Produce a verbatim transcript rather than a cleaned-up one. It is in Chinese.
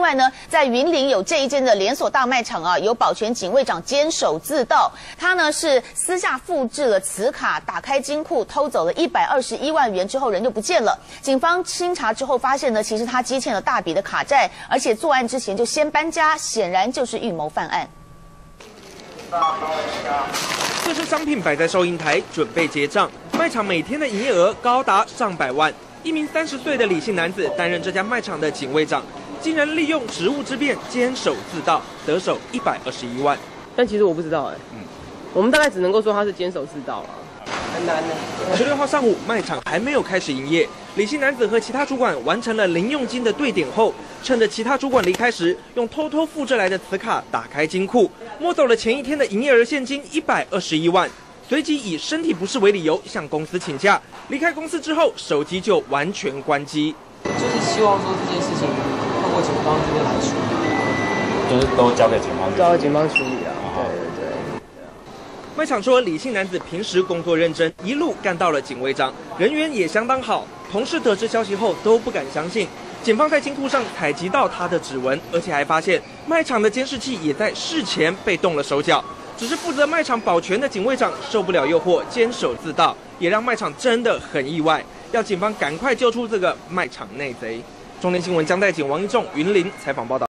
外呢，在云林有这一间的连锁大卖场啊，有保全警卫长监守自盗，他呢是私下复制了磁卡，打开金库偷走了一百二十一万元之后人就不见了。警方清查之后发现呢，其实他积欠了大笔的卡债，而且作案之前就先搬家，显然就是预谋犯案。 这是商品摆在收银台，准备结账。卖场每天的营业额高达上百万。一名三十岁的李姓男子担任这家卖场的警卫长，竟然利用职务之便监守自盗，得手一百二十一万。 但其实我不知道哎、欸，嗯，我们大概只能够说他是监守自盗啊。 很难的。 十六号上午，卖场还没有开始营业。李姓男子和其他主管完成了零用金的兑点后，趁着其他主管离开时，用偷偷复制来的磁卡打开金库，摸走了前一天的营业额现金一百二十一万。随即以身体不适为理由向公司请假。离开公司之后，手机就完全关机。 就是希望说这件事情透过警方这边来处理， 就是都交给警方， 交给警方处理啊。对对对。 卖场说，李姓男子平时工作认真，一路干到了警卫长，人缘也相当好。同事得知消息后都不敢相信。警方在金库上采集到他的指纹，而且还发现卖场的监视器也在事前被动了手脚。只是负责卖场保全的警卫长受不了诱惑，监守自盗，也让卖场真的很意外，要警方赶快揪出这个卖场内贼。中天新闻江代警王一仲云林采访报道。